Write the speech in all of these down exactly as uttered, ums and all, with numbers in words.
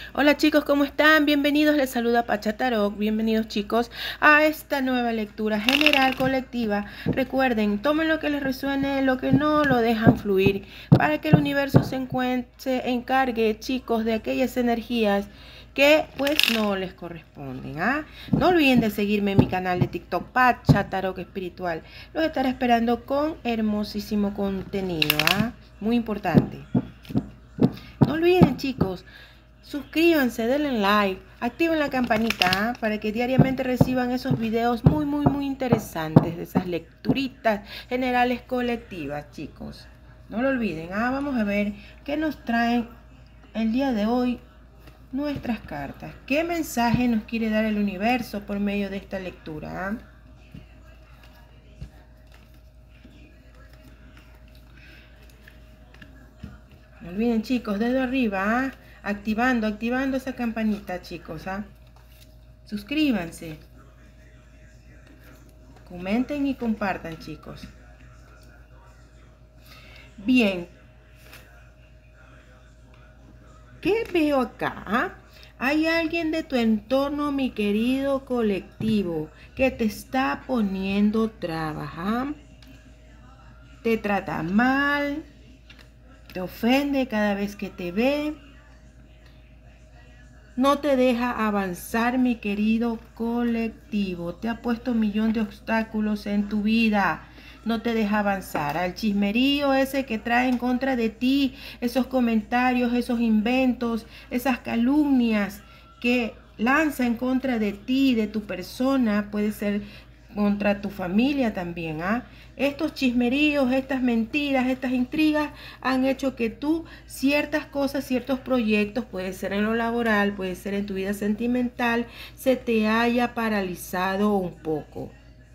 Hola chicos, ¿cómo están? Bienvenidos, les saluda Pacha Tarot. Bienvenidos chicos a esta nueva lectura general colectiva. Recuerden, tomen lo que les resuene, lo que no lo dejan fluir, para que el universo se, se encargue, chicos, de aquellas energías que pues no les corresponden. ¿ah? No olviden de seguirme en mi canal de TikTok Pacha Tarot Espiritual. Los estaré esperando con hermosísimo contenido. ¿ah? Muy importante. No olviden chicos, suscríbanse, denle like, activen la campanita ¿eh? para que diariamente reciban esos videos muy muy muy interesantes de esas lecturitas generales colectivas, chicos. No lo olviden. ¿eh? Vamos a ver qué nos traen el día de hoy nuestras cartas. ¿Qué mensaje nos quiere dar el universo por medio de esta lectura? ¿eh? No olviden chicos, dedo arriba, ¿eh? activando, activando esa campanita chicos. ¿eh? Suscríbanse. Comenten y compartan chicos. Bien. ¿Qué veo acá? ¿Ah? Hay alguien de tu entorno, mi querido colectivo, que te está poniendo trabas. ¿ah? Te trata mal, te ofende cada vez que te ve. No te deja avanzar, mi querido colectivo. Te ha puesto un millón de obstáculos en tu vida. No te deja avanzar. Al chismerío ese que trae en contra de ti, esos comentarios, esos inventos, esas calumnias que lanza en contra de ti, de tu persona, puede ser contra tu familia también. ¿ah? Estos chismeríos, estas mentiras, estas intrigas han hecho que tú ciertas cosas, ciertos proyectos, puede ser en lo laboral, puede ser en tu vida sentimental, se te haya paralizado un poco.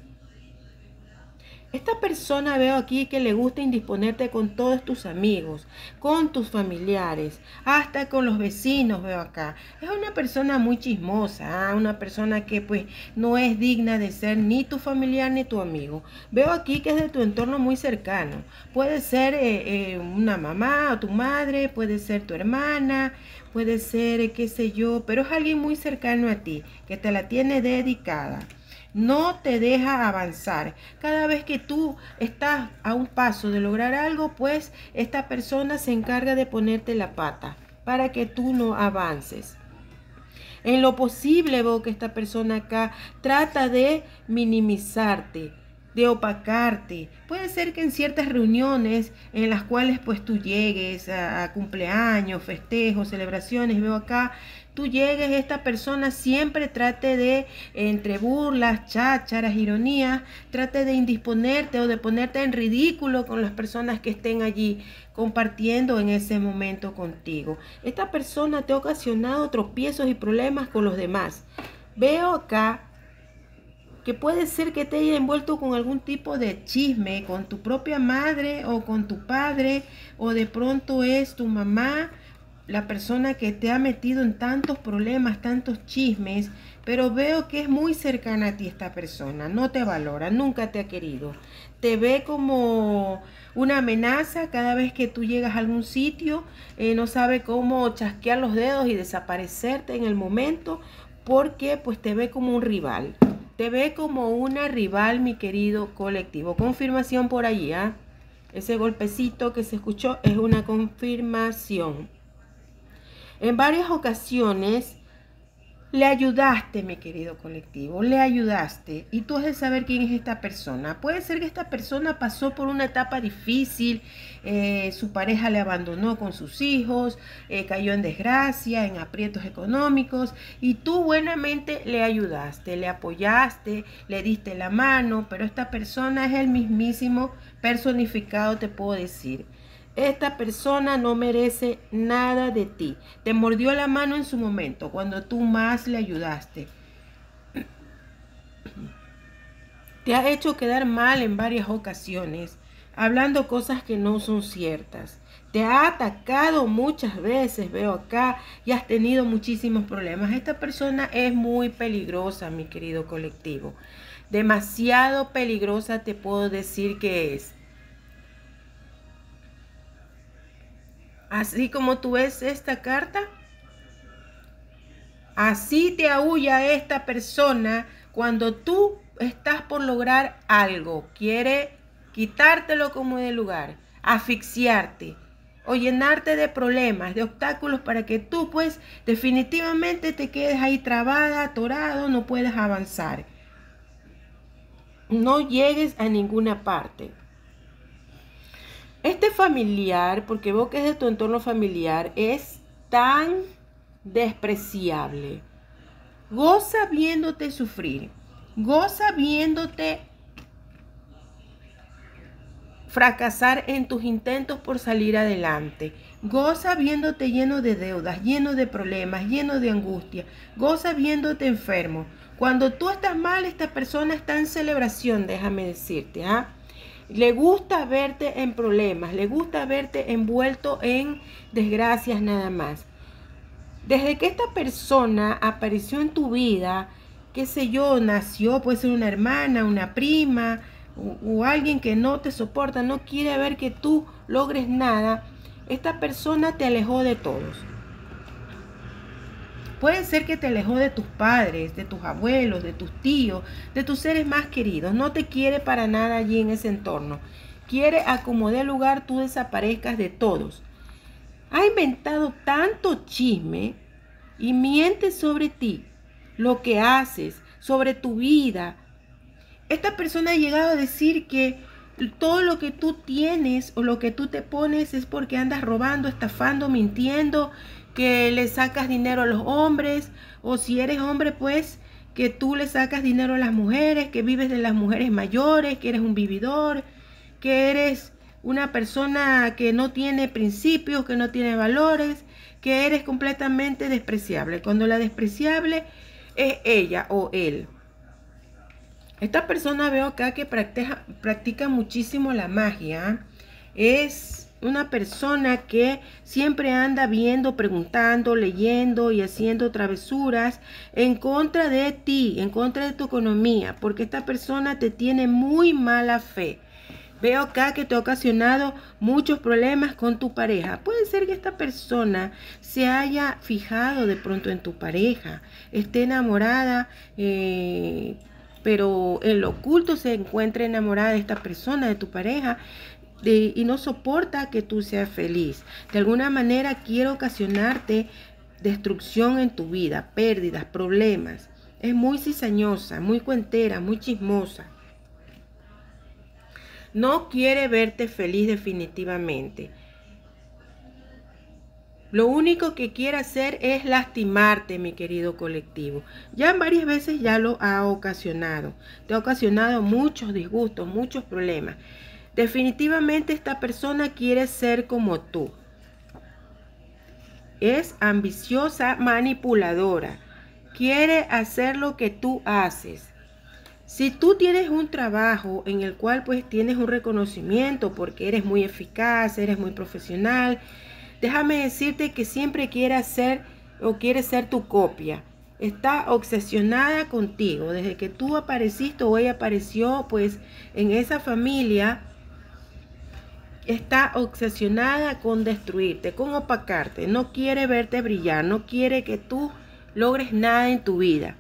Esta persona veo aquí que le gusta indisponerte con todos tus amigos, con tus familiares, hasta con los vecinos veo acá. Es una persona muy chismosa, ¿eh? una persona que pues no es digna de ser ni tu familiar ni tu amigo. Veo aquí que es de tu entorno muy cercano. Puede ser eh, eh, una mamá o tu madre, puede ser tu hermana, puede ser eh, qué sé yo, pero es alguien muy cercano a ti, que te la tiene dedicada. No te deja avanzar. Cada vez que tú estás a un paso de lograr algo, pues esta persona se encarga de ponerte la pata para que tú no avances. En lo posible veo que esta persona acá trata de minimizarte, de opacarte. Puede ser que en ciertas reuniones en las cuales pues tú llegues a, a cumpleaños, festejos, celebraciones, veo acá, tú llegues, esta persona siempre trate de, entre burlas, chácharas, ironías, trate de indisponerte o de ponerte en ridículo con las personas que estén allí compartiendo en ese momento contigo. Esta persona te ha ocasionado tropiezos y problemas con los demás. Veo acá que puede ser que te haya envuelto con algún tipo de chisme con tu propia madre o con tu padre, o de pronto es tu mamá la persona que te ha metido en tantos problemas, tantos chismes, pero veo que es muy cercana a ti esta persona, no te valora, nunca te ha querido, te ve como una amenaza cada vez que tú llegas a algún sitio, eh, no sabe cómo chasquear los dedos y desaparecerte en el momento, porque pues te ve como un rival, te ve como una rival, mi querido colectivo. Confirmación por allí, ¿eh? Ese golpecito que se escuchó es una confirmación. En varias ocasiones le ayudaste, mi querido colectivo, le ayudaste. Y tú has de saber quién es esta persona. Puede ser que esta persona pasó por una etapa difícil, eh, su pareja le abandonó con sus hijos, eh, cayó en desgracia, en aprietos económicos, y tú buenamente le ayudaste, le apoyaste, le diste la mano, pero esta persona es el mismísimo personificado, te puedo decir. Esta persona no merece nada de ti. Te mordió la mano en su momento, cuando tú más le ayudaste. Te ha hecho quedar mal en varias ocasiones, hablando cosas que no son ciertas. Te ha atacado muchas veces, veo acá, y has tenido muchísimos problemas. Esta persona es muy peligrosa, mi querido colectivo. Demasiado peligrosa te puedo decir que es. Así como tú ves esta carta, Así te aúlla esta persona cuando tú estás por lograr algo. Quiere quitártelo como de lugar, asfixiarte o llenarte de problemas, de obstáculos para que tú pues definitivamente te quedes ahí trabada, atorado, no puedas avanzar. No llegues a ninguna parte. Este familiar, porque veo que es de tu entorno familiar, es tan despreciable. Goza viéndote sufrir. Goza viéndote fracasar en tus intentos por salir adelante. Goza viéndote lleno de deudas, lleno de problemas, lleno de angustia. Goza viéndote enfermo. Cuando tú estás mal, esta persona está en celebración, déjame decirte, ¿ah? Le gusta verte en problemas, le gusta verte envuelto en desgracias nada más. Desde que esta persona apareció en tu vida, qué sé yo, nació, puede ser una hermana, una prima, o, o alguien que no te soporta, no quiere ver que tú logres nada, esta persona te alejó de todos. Puede ser que te alejó de tus padres, de tus abuelos, de tus tíos, de tus seres más queridos. No te quiere para nada allí en ese entorno. Quiere a como dé lugar tú desaparezcas de todos. Ha inventado tanto chisme y miente sobre ti, lo que haces, sobre tu vida. Esta persona ha llegado a decir que todo lo que tú tienes o lo que tú te pones es porque andas robando, estafando, mintiendo, que le sacas dinero a los hombres, o si eres hombre, pues que tú le sacas dinero a las mujeres, que vives de las mujeres mayores, que eres un vividor, que eres una persona que no tiene principios, que no tiene valores, que eres completamente despreciable, cuando la despreciable es ella o él. Esta persona veo acá que practica, practica muchísimo la magia. Es una persona que siempre anda viendo, preguntando, leyendo y haciendo travesuras en contra de ti, en contra de tu economía, porque esta persona te tiene muy mala fe. Veo acá que te ha ocasionado muchos problemas con tu pareja. Puede ser que esta persona se haya fijado de pronto en tu pareja, esté enamorada, eh, pero en lo oculto se encuentra enamorada de esta persona, de tu pareja, de, y no soporta que tú seas feliz. De alguna manera quiere ocasionarte destrucción en tu vida, pérdidas, problemas. Es muy cizañosa, muy cuentera, muy chismosa. No quiere verte feliz definitivamente. Lo único que quiere hacer es lastimarte, mi querido colectivo. Ya varias veces ya lo ha ocasionado. Te ha ocasionado muchos disgustos, muchos problemas. Definitivamente esta persona quiere ser como tú. Es ambiciosa, manipuladora. Quiere hacer lo que tú haces. Si tú tienes un trabajo en el cual pues tienes un reconocimiento porque eres muy eficaz, eres muy profesional, déjame decirte que siempre quiere hacer o quiere ser tu copia. Está obsesionada contigo. Desde que tú apareciste o ella apareció pues en esa familia, está obsesionada con destruirte, con opacarte. No quiere verte brillar, no quiere que tú logres nada en tu vida.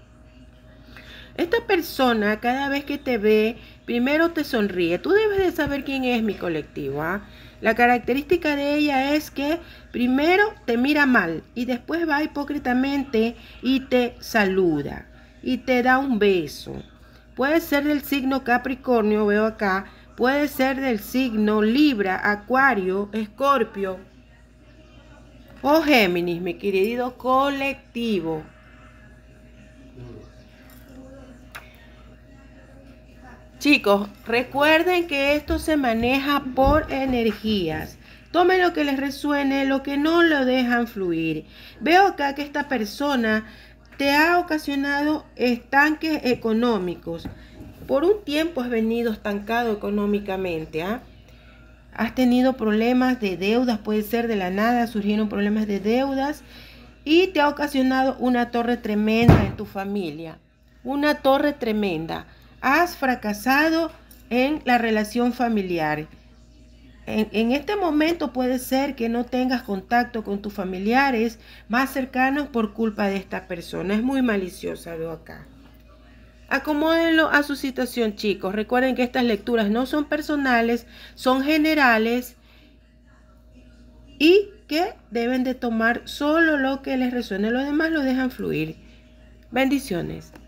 Esta persona cada vez que te ve, primero te sonríe. Tú debes de saber quién es mi colectivo, ¿ah? La característica de ella es que primero te mira mal y después va hipócritamente y te saluda y te da un beso. Puede ser del signo Capricornio, veo acá. Puede ser del signo Libra, Acuario, Escorpio o Géminis, mi querido colectivo. Chicos, recuerden que esto se maneja por energías. Tomen lo que les resuene, lo que no lo dejan fluir. Veo acá que esta persona te ha ocasionado estanques económicos. Por un tiempo has venido estancado económicamente, ¿ah? Has tenido problemas de deudas, puede ser de la nada, surgieron problemas de deudas y te ha ocasionado una torre tremenda en tu familia. Una torre tremenda. Has fracasado en la relación familiar. En, en este momento puede ser que no tengas contacto con tus familiares más cercanos por culpa de esta persona. Es muy maliciosa, veo acá. Acomódenlo a su situación, chicos. Recuerden que estas lecturas no son personales, son generales y que deben de tomar solo lo que les resuene. Lo demás lo dejan fluir. Bendiciones.